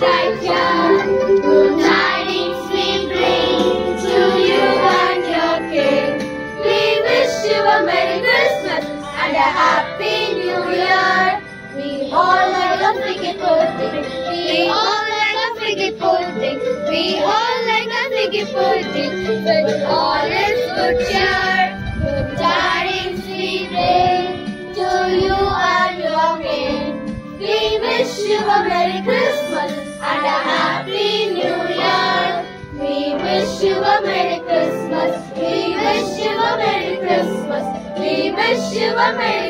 right here. Good tidings we bring to you and your King. We wish you a Merry Christmas and a Happy New Year. We all like a figgy pudding. We all like a figgy pudding. We all like a figgy pudding. With all its good cheer. Good tidings we bring to you and your King. We wish you a Merry Christmas and a Happy New Year. We wish you a Merry Christmas. We wish you a Merry Christmas. We wish you a Merry